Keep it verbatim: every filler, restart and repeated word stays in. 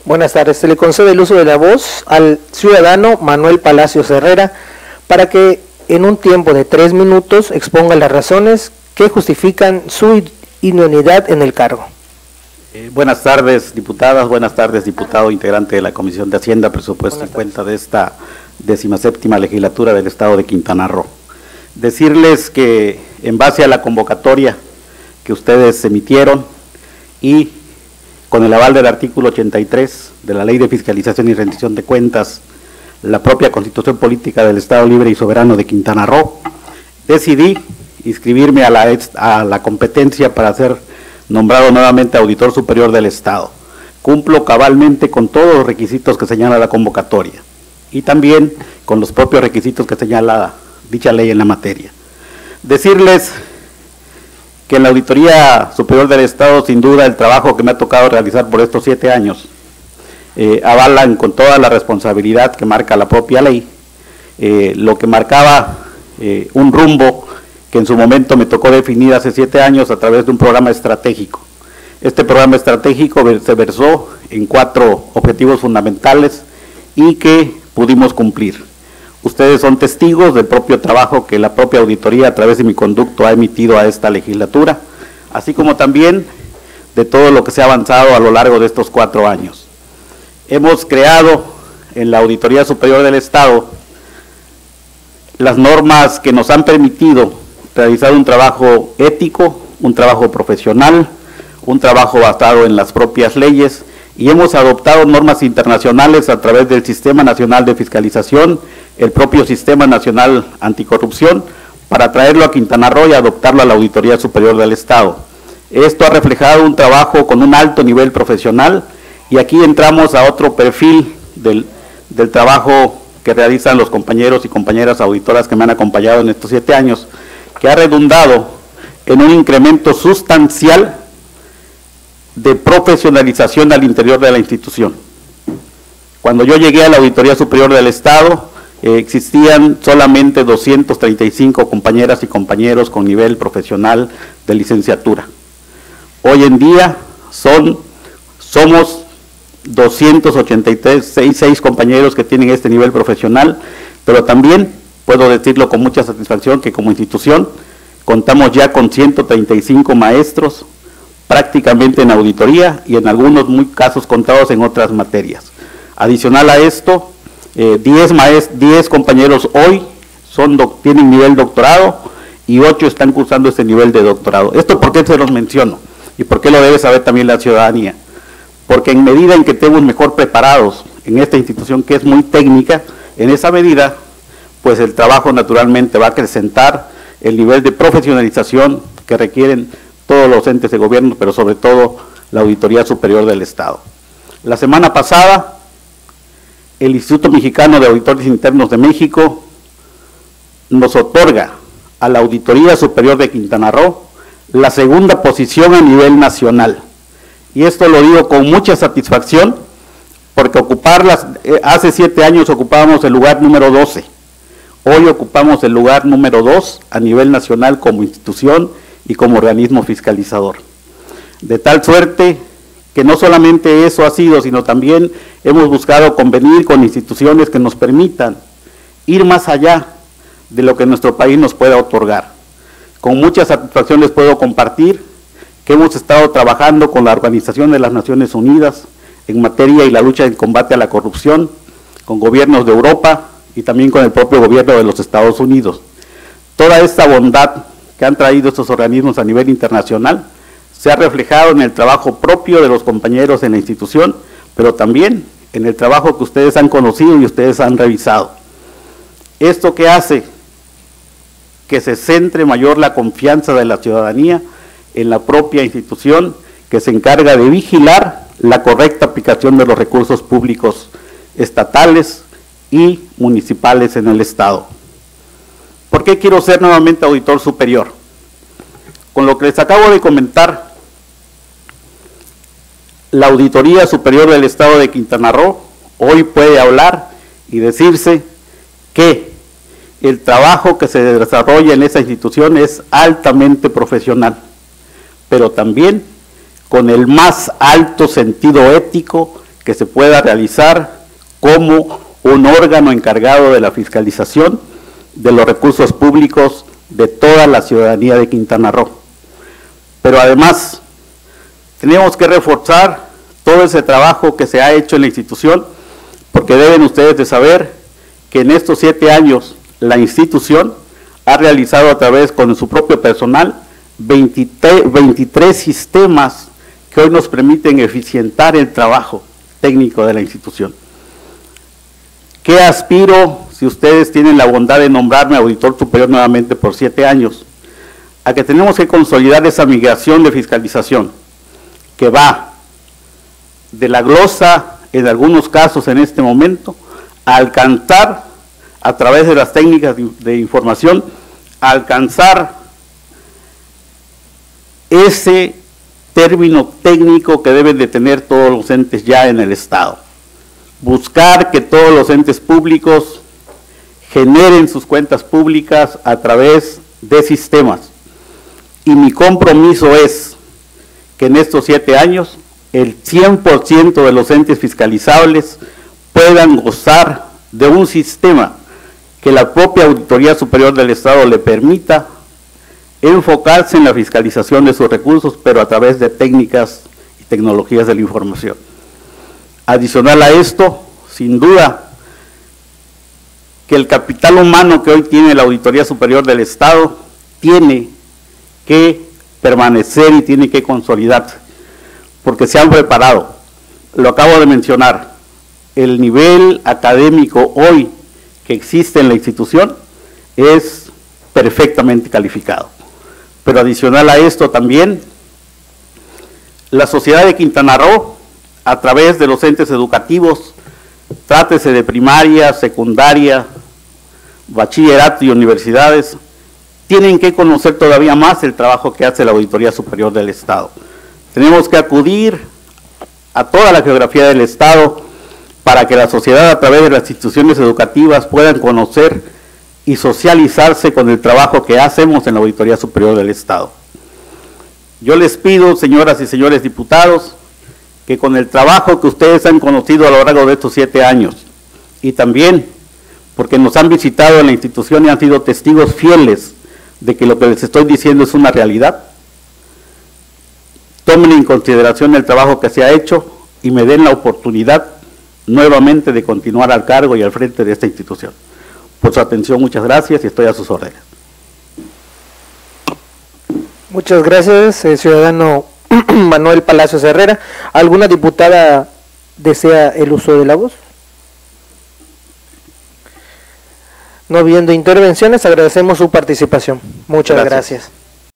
Buenas tardes. Se le concede el uso de la voz al ciudadano Manuel Palacios Herrera para que en un tiempo de tres minutos exponga las razones que justifican su idoneidad en el cargo. Eh, buenas tardes, diputadas, buenas tardes, diputado integrante de la Comisión de Hacienda, Presupuesto y Cuenta de esta decimaséptima legislatura del Estado de Quintana Roo. Decirles que en base a la convocatoria que ustedes emitieron y con el aval del artículo ochenta y tres de la Ley de Fiscalización y Rendición de Cuentas, la propia Constitución Política del Estado Libre y Soberano de Quintana Roo, decidí inscribirme a la, a la competencia para ser nombrado nuevamente Auditor Superior del Estado. Cumplo cabalmente con todos los requisitos que señala la convocatoria y también con los propios requisitos que señala dicha ley en la materia. Decirles que en la Auditoría Superior del Estado, sin duda, el trabajo que me ha tocado realizar por estos siete años, eh, avalan con toda la responsabilidad que marca la propia ley, eh, lo que marcaba eh, un rumbo que en su momento me tocó definir hace siete años a través de un programa estratégico. Este programa estratégico se versó en cuatro objetivos fundamentales y que pudimos cumplir. Ustedes son testigos del propio trabajo que la propia auditoría a través de mi conducto ha emitido a esta legislatura, así como también de todo lo que se ha avanzado a lo largo de estos cuatro años. Hemos creado en la Auditoría Superior del Estado las normas que nos han permitido realizar un trabajo ético, un trabajo profesional, un trabajo basado en las propias leyes, y hemos adoptado normas internacionales a través del Sistema Nacional de Fiscalización, el propio Sistema Nacional Anticorrupción, para traerlo a Quintana Roo y adoptarlo a la Auditoría Superior del Estado. Esto ha reflejado un trabajo con un alto nivel profesional, y aquí entramos a otro perfil del, del trabajo que realizan los compañeros y compañeras auditoras que me han acompañado en estos siete años, que ha redundado en un incremento sustancial de profesionalización al interior de la institución. Cuando yo llegué a la Auditoría Superior del Estado, eh, existían solamente doscientas treinta y cinco compañeras y compañeros con nivel profesional de licenciatura. Hoy en día son, somos doscientos ochenta y seis compañeros que tienen este nivel profesional, pero también puedo decirlo con mucha satisfacción que como institución contamos ya con ciento treinta y cinco maestros prácticamente en auditoría y en algunos muy casos contados en otras materias. Adicional a esto, eh, diez compañeros hoy son doc, tienen nivel doctorado y ocho están cursando este nivel de doctorado. ¿Esto por qué se los menciono? ¿Y por qué lo debe saber también la ciudadanía? Porque en medida en que estemos mejor preparados en esta institución que es muy técnica, en esa medida, pues el trabajo naturalmente va a acrecentar el nivel de profesionalización que requieren todos los entes de gobierno, pero sobre todo la Auditoría Superior del Estado. La semana pasada, el Instituto Mexicano de Auditores Internos de México nos otorga a la Auditoría Superior de Quintana Roo la segunda posición a nivel nacional. Y esto lo digo con mucha satisfacción, porque ocuparlas, eh, hace siete años ocupábamos el lugar número doce. Hoy ocupamos el lugar número dos a nivel nacional como institución y como organismo fiscalizador. De tal suerte que no solamente eso ha sido, sino también hemos buscado convenir con instituciones que nos permitan ir más allá de lo que nuestro país nos pueda otorgar. Con mucha satisfacción les puedo compartir que hemos estado trabajando con la Organización de las Naciones Unidas en materia y la lucha en combate a la corrupción, con gobiernos de Europa y también con el propio gobierno de los Estados Unidos. Toda esta bondad que han traído estos organismos a nivel internacional se ha reflejado en el trabajo propio de los compañeros en la institución, pero también en el trabajo que ustedes han conocido y ustedes han revisado. Esto que hace que se centre mayor la confianza de la ciudadanía en la propia institución que se encarga de vigilar la correcta aplicación de los recursos públicos estatales y municipales en el Estado. ¿Por qué quiero ser nuevamente auditor superior? Con lo que les acabo de comentar, la Auditoría Superior del Estado de Quintana Roo hoy puede hablar y decirse que el trabajo que se desarrolla en esa institución es altamente profesional, pero también con el más alto sentido ético que se pueda realizar como un órgano encargado de la fiscalización de los recursos públicos de toda la ciudadanía de Quintana Roo. Pero además, tenemos que reforzar todo ese trabajo que se ha hecho en la institución, porque deben ustedes de saber que en estos siete años la institución ha realizado a través con su propio personal veintitrés sistemas que hoy nos permiten eficientar el trabajo técnico de la institución. ¿Qué aspiro, si ustedes tienen la bondad de nombrarme auditor superior nuevamente por siete años? A que tenemos que consolidar esa migración de fiscalización, que va de la glosa, en algunos casos en este momento, a alcanzar, a través de las técnicas de, de información, a alcanzar ese término técnico que deben de tener todos los entes ya en el Estado. Buscar que todos los entes públicos generen sus cuentas públicas a través de sistemas. Y mi compromiso es que en estos siete años el cien por ciento de los entes fiscalizables puedan gozar de un sistema que la propia Auditoría Superior del Estado le permita enfocarse en la fiscalización de sus recursos, pero a través de técnicas y tecnologías de la información. Adicional a esto, sin duda, que el capital humano que hoy tiene la Auditoría Superior del Estado tiene que permanecer y tiene que consolidarse, porque se han preparado. Lo acabo de mencionar, el nivel académico hoy que existe en la institución es perfectamente calificado. Pero adicional a esto también, la sociedad de Quintana Roo, a través de los entes educativos, trátese de primaria, secundaria, bachillerato y universidades, tienen que conocer todavía más el trabajo que hace la Auditoría Superior del Estado. Tenemos que acudir a toda la geografía del Estado para que la sociedad, a través de las instituciones educativas, puedan conocer y socializarse con el trabajo que hacemos en la Auditoría Superior del Estado. Yo les pido, señoras y señores diputados, que con el trabajo que ustedes han conocido a lo largo de estos siete años, y también porque nos han visitado en la institución y han sido testigos fieles de que lo que les estoy diciendo es una realidad, tomen en consideración el trabajo que se ha hecho y me den la oportunidad nuevamente de continuar al cargo y al frente de esta institución. Por su atención, muchas gracias y estoy a sus órdenes. Muchas gracias, eh, ciudadano Manuel Palacios Herrera. ¿Alguna diputada desea el uso de la voz? No habiendo intervenciones, agradecemos su participación. Muchas gracias. gracias.